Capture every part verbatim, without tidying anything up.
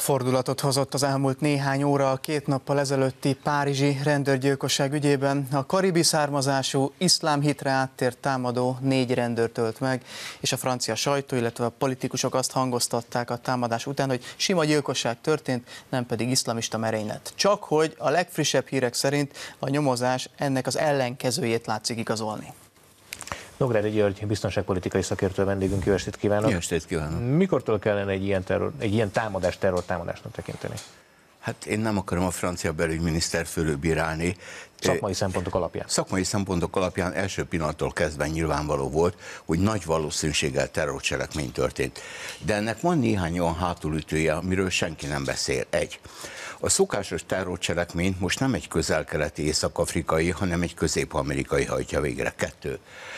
Fordulatot hozott az elmúlt néhány óra a két nappal ezelőtti párizsi rendőrgyilkosság ügyében. A karibi származású, iszlám hitre áttért támadó négy rendőrt ölt meg, és a francia sajtó, illetve a politikusok azt hangoztatták a támadás után, hogy sima gyilkosság történt, nem pedig iszlamista merénylet. Csak hogy a legfrissebb hírek szerint a nyomozás ennek az ellenkezőjét látszik igazolni. Nógrádi György, biztonságpolitikai szakértő vendégünk, jó estét kívánok! Jó estét kívánok! Mikortól kellene egy ilyen, terror, egy ilyen támadást terrortámadásnak tekinteni? Hát én nem akarom a francia belügyminiszter fölülbírálni. Szakmai szempontok alapján? Szakmai szempontok alapján első pillanattól kezdve nyilvánvaló volt, hogy nagy valószínűséggel terrorcselekmény történt. De ennek van néhány olyan hátulütője, amiről senki nem beszél. Egy. A szokásos terrorcselekményt most nem egy közel-keleti észak-afrikai, hanem egy közép-amerikai hajtja végre. Kettő.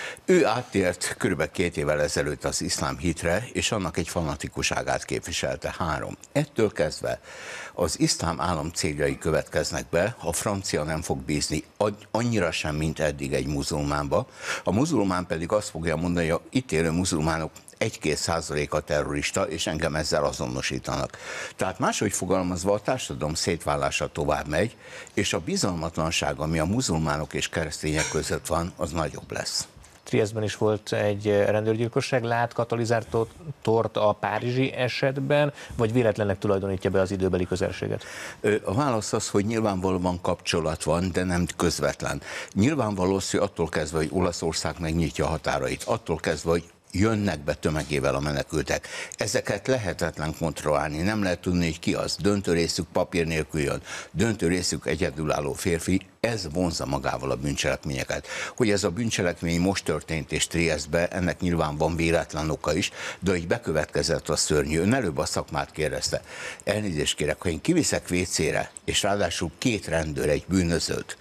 Ő áttért kb. két évvel ezelőtt az iszlám hitre, és annak egy fanatikuságát képviselte. Három. Ettől kezdve az iszlám állam céljai következnek be, a francia nem fog bízni annyira sem, mint eddig egy muzulmánba. A muzulmán pedig azt fogja mondani, hogy itt élő muzulmánok egy-két százaléka terrorista, és engem ezzel azonosítanak. Tehát máshogy fogalmazva a társadalom szétválása tovább megy, és a bizalmatlanság, ami a muzulmánok és keresztények között van, az nagyobb lesz. Triesztben is volt egy rendőrgyilkosság, lát katalizátort a párizsi esetben, vagy véletlennek tulajdonítja be az időbeli közelséget? A válasz az, hogy nyilvánvalóan kapcsolat van, de nem közvetlen. Nyilvánvaló, hogy attól kezdve, hogy Olaszország megnyitja a határait, attól kezdve, hogy jönnek be tömegével a menekültek. Ezeket lehetetlen kontrollálni, nem lehet tudni, hogy ki az. Döntő részük papír nélkül jön, döntő részük egyedülálló férfi, ez vonzza magával a bűncselekményeket. Hogy ez a bűncselekmény most történt és Triesztbe, ennek nyilván van véletlen oka is, de hogy bekövetkezett a szörnyű. Ön előbb a szakmát kérdezte. Elnézést kérek, ha én kiviszek vécére, és ráadásul két rendőr, egy bűnözőt,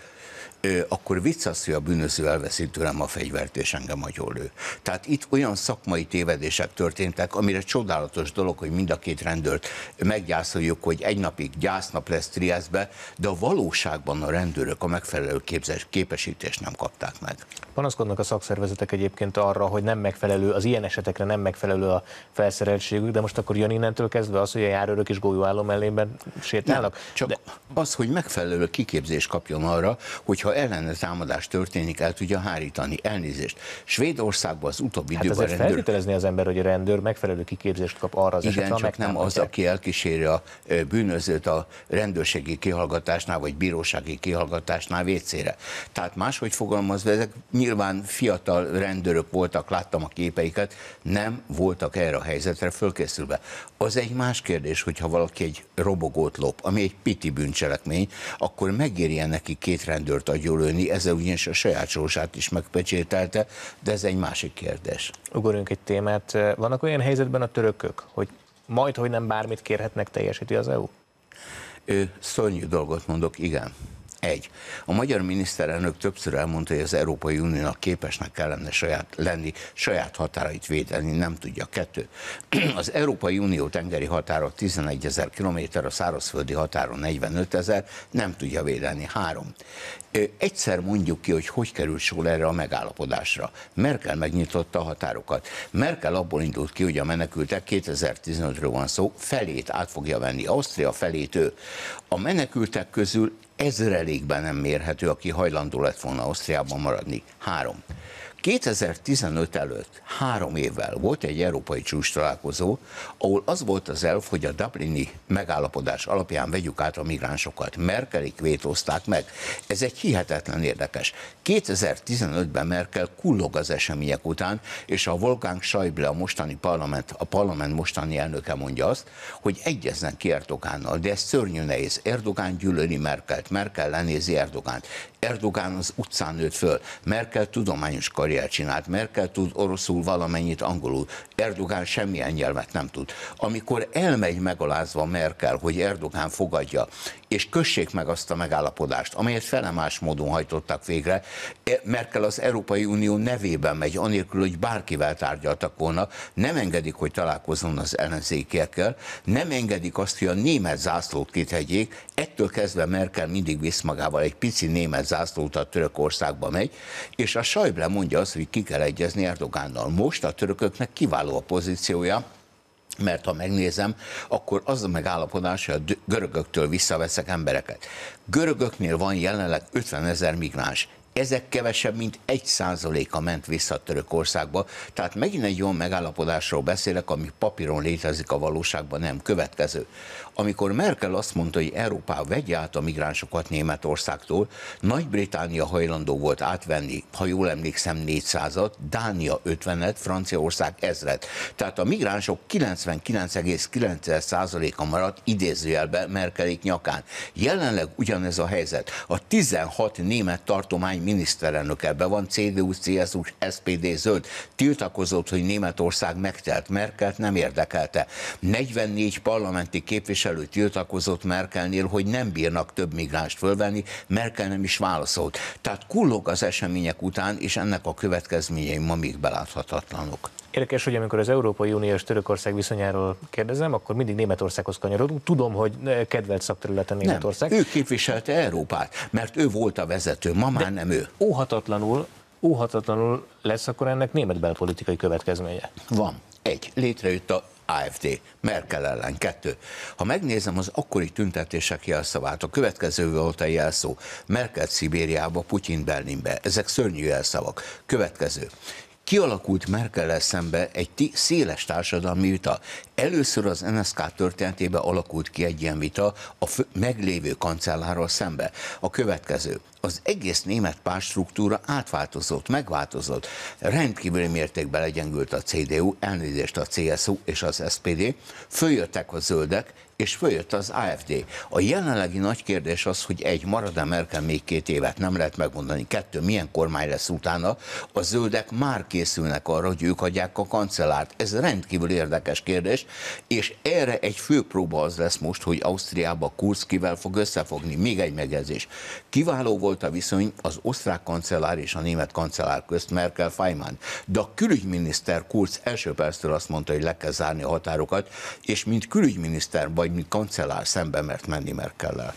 akkor vicc az, hogy a bűnöző elveszi tőlem a fegyvert, és engem agyonlő. Tehát itt olyan szakmai tévedések történtek, amire csodálatos dolog, hogy mind a két rendőrt meggyászoljuk, hogy egy napig gyásznap lesz Triesztbe, de a valóságban a rendőrök a megfelelő képzés, képesítést nem kapták meg. Panaszkodnak a szakszervezetek egyébként arra, hogy nem megfelelő, az ilyen esetekre nem megfelelő a felszereltségük, de most akkor jön innentől kezdve az, hogy a járőrök is golyóálló mellében sétálnak? Nem, csak de... az, hogy megfelelő kiképzést kapjon arra, hogyha ellene támadás történik, el tudja hárítani. Elnézést. Svédországban az utóbbi hát időben rendőr... feltételezni az ember, hogy a rendőr megfelelő kiképzést kap arra az igen, esetre, csak nem az, aki elkíséri a bűnözőt a rendőrségi kihallgatásnál, vagy bírósági kihallgatásnál vécére. Tehát máshogy fogalmazva, ezek nyilván fiatal rendőrök voltak, láttam a képeiket, nem voltak erre a helyzetre fölkészülve. Az egy más kérdés, hogyha valaki egy robogót lop, ami egy piti bűncselekmény, akkor megérje neki két rendőrt agyonlőni, ezzel ugyanis a saját sorsát is megpecsételte, de ez egy másik kérdés. Ugorjunk egy témát. Vannak olyan helyzetben a törökök, hogy majd, hogy nem bármit kérhetnek, teljesíti az é u? Ő, szörnyű dolgot mondok, igen. Egy. A magyar miniszterelnök többször elmondta, hogy az Európai Uniónak képesnek kellene saját, lenni, saját határait védeni, nem tudja. Kettő. Az Európai Unió tengeri határa tizenegyezer kilométer, a szárazföldi határon negyvenötezer, nem tudja védeni. Három. Egyszer mondjuk ki, hogy hogy került sor erre a megállapodásra. Merkel megnyitotta a határokat. Merkel abból indult ki, hogy a menekültek, kétezer-tizenötről van szó, felét át fogja venni Ausztria, felét ő. A menekültek közül ezrelékben nem mérhető, aki hajlandó lett volna Ausztriában maradni. Három. kétezer-tizenöt előtt három évvel volt egy európai csúcs találkozó, ahol az volt az elv, hogy a dublini megállapodás alapján vegyük át a migránsokat. Merkelik vétózták meg. Ez egy hihetetlen érdekes. kétezer-tizenötben Merkel kullog az események után, és a Wolfgang Schäuble, a mostani parlament, a parlament mostani elnöke mondja azt, hogy egyeznek ki Erdogánnal, de ez szörnyű nehéz. Erdogán gyűlöli Merkelt, Merkel lenézi Erdogánt. Erdogán az utcán nőtt föl. Merkel tudományos karriert csinált. Merkel tud oroszul, valamennyit angolul. Erdogán semmilyen nyelvet nem tud. Amikor elmegy megalázva Merkel, hogy Erdogán fogadja, és kössék meg azt a megállapodást, amelyet felemás módon hajtottak végre, Merkel az Európai Unió nevében megy, anélkül, hogy bárkivel tárgyaltak volna, nem engedik, hogy találkozzon az ellenzékiekkel, nem engedik azt, hogy a német zászlót kitegyék, ettől kezdve Merkel mindig visz magával egy pici német zászlót, a Törökországba megy, és a Schäuble mondja azt, hogy ki kell egyezni Erdogánnal. Most a törököknek kiváló a pozíciója, Mert ha megnézem, akkor az a megállapodás, hogy a görögöktől visszaveszek embereket. Görögöknél van jelenleg ötvenezer migráns. Ezek kevesebb, mint egy százaléka ment vissza Törökországba. Tehát megint egy olyan megállapodásról beszélek, ami papíron létezik, a valóságban nem. Következő. Amikor Merkel azt mondta, hogy Európában vegye át a migránsokat Németországtól, Nagy-Britannia hajlandó volt átvenni, ha jól emlékszem, négyszázat, Dánia ötvenet, Franciaország ezret. Tehát a migránsok kilencvenkilenc egész kilenc százaléka maradt idézőjelben Merkelék nyakán. Jelenleg ugyanez a helyzet. A tizenhat német tartomány miniszterelnök ebben van, cé dé u, cé es u, es pé dé, zöld. Tiltakozott, hogy Németország megtelt, Merkelt nem érdekelte. negyvennégy parlamenti képviselő tiltakozott Merkelnél, hogy nem bírnak több migránst fölvenni, Merkel nem is válaszolt. Tehát kullog az események után, és ennek a következményei ma még beláthatatlanok. Érdekes, hogy amikor az Európai Unió és Törökország viszonyáról kérdezem, akkor mindig Németországhoz kanyarodunk. Tudom, hogy kedvelt szakterületen Németország. Nem, ő képviselte Európát, mert ő volt a vezető, ma már De nem ő. Óhatatlanul, óhatatlanul lesz akkor ennek német belpolitikai következménye. Van. Egy. Létrejött a á ef dé, Merkel ellen. Kettő. Ha megnézem az akkori tüntetések jelszavát, a következő volt a jelszó. Merkel Szibériába, Putyin Berlinbe. Ezek szörnyű jelszavak. Következő. Kialakult Merkellel szembe egy széles társadalmi vita. Először az en es ká történetében alakult ki egy ilyen vita a meglévő kancellárral szembe. A következő. Az egész német pártstruktúra átváltozott, megváltozott. Rendkívüli mértékben legyengült a cé dé u, elnézést a cé es u és az es pé dé, följöttek a zöldek, és följött az á ef dé. A jelenlegi nagy kérdés az, hogy egy, marad-e Merkel még két évet, nem lehet megmondani. Kettő, milyen kormány lesz utána. A zöldek már készülnek arra, hogy ők adják a kancellárt. Ez rendkívül érdekes kérdés, és erre egy fő próba az lesz most, hogy Ausztriában Kurz kivel fog összefogni. Még egy megjegyzés. Kiváló volt a viszony az osztrák kancellár és a német kancellár közt, Merkel-Faymann. De a külügyminiszter Kurz első perctől azt mondta, hogy le kell zárni a határokat, és mint külügyminiszter vagy mint kancellár szembe mert menni Merkellel.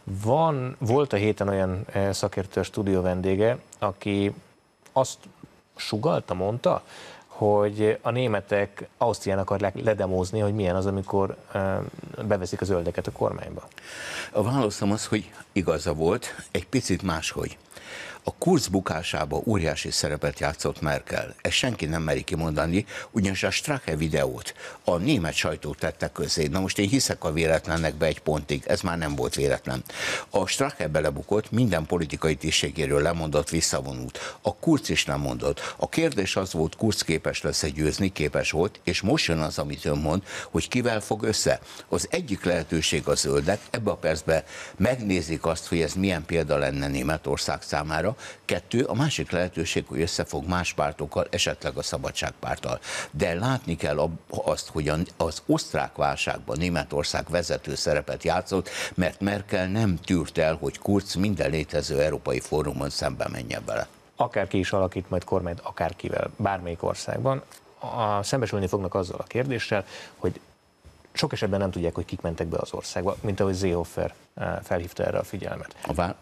Van, volt a héten olyan szakértő a stúdió vendége, aki azt sugallta, mondta, hogy a németek Ausztrián akarják ledemózni, hogy milyen az, amikor beveszik a zöldeket a kormányba. A válaszom az, hogy igaza volt, egy picit máshogy. A Kurz bukásában óriási szerepet játszott Merkel. Ezt senki nem meri kimondani, ugyanis a Strache videót a német sajtó tette közé. Na most én hiszek a véletlenekbe egy pontig, ez már nem volt véletlen. A Strache belebukott, minden politikai tisztségéről lemondott, visszavonult. A Kurz is nem mondott. A kérdés az volt, Kurz képes lesz győzni, képes volt, és most jön az, amit ön mond, hogy kivel fog össze. Az egyik lehetőség a zöldek, ebbe a percben megnézik azt, hogy ez milyen példa lenne Németország számára. Kettő, a másik lehetőség, hogy összefog más pártokkal, esetleg a Szabadságpárttal. De látni kell azt, hogy az osztrák válságban Németország vezető szerepet játszott, mert Merkel nem tűrt el, hogy Kurz minden létező európai fórumon szembe menjen vele. Akárki is alakít majd kormányt, akárkivel, bármelyik országban, a, szembesülni fognak azzal a kérdéssel, hogy sok esetben nem tudják, hogy kik mentek be az országba, mint ahogy Seehofer felhívta erre a figyelmet. A vá...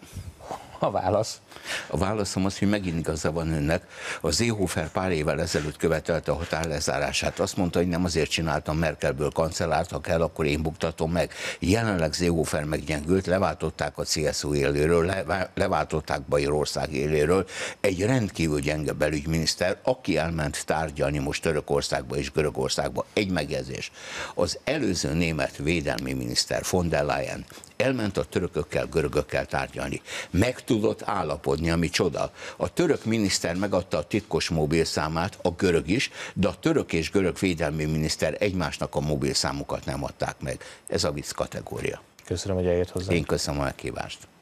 A válasz? A válaszom az, hogy megint igaza van önnek. A Seehofer pár évvel ezelőtt követelte a határ lezárását. Azt mondta, hogy nem azért csináltam Merkelből kancellárt, ha kell, akkor én buktatom meg. Jelenleg Seehofer meggyengült, leváltották a cé es u éléről, le, leváltották Bajorország éléről. Egy rendkívül gyenge belügyminiszter, aki elment tárgyalni most Törökországba és Görögországba. Egy megjegyzés. Az előző német védelmi miniszter, von der Leyen, elment a törökökkel, görögökkel tárgyalni. Meg tudott állapodni, ami csoda. A török miniszter megadta a titkos mobilszámát, a görög is, de a török és görög védelmi miniszter egymásnak a mobilszámukat nem adták meg. Ez a vicc kategória. Köszönöm, hogy eljött hozzá. Én köszönöm a meghívást.